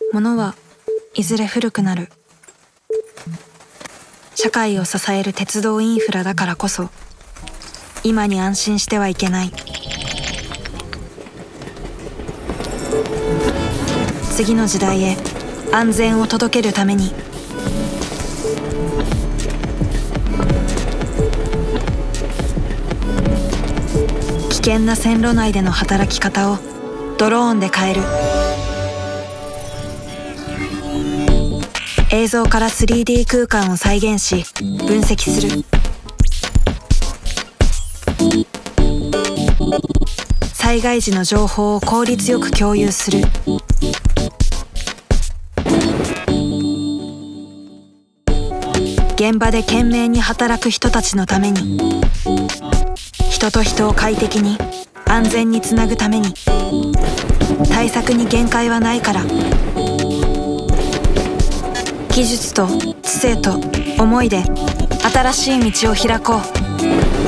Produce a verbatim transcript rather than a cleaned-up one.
物はいずれ古くなる。社会を支える鉄道インフラだからこそ、今に安心してはいけない。次の時代へ安全を届けるために。危険な線路内での働き方をドローンで変える。映像から スリーディー 空間を再現し分析する。災害時の情報を効率よく共有する。現場で懸命に働く人たちのために、人と人を快適に安全につなぐために。対策に限界はないから。技術と知性と思いで新しい道を開こう。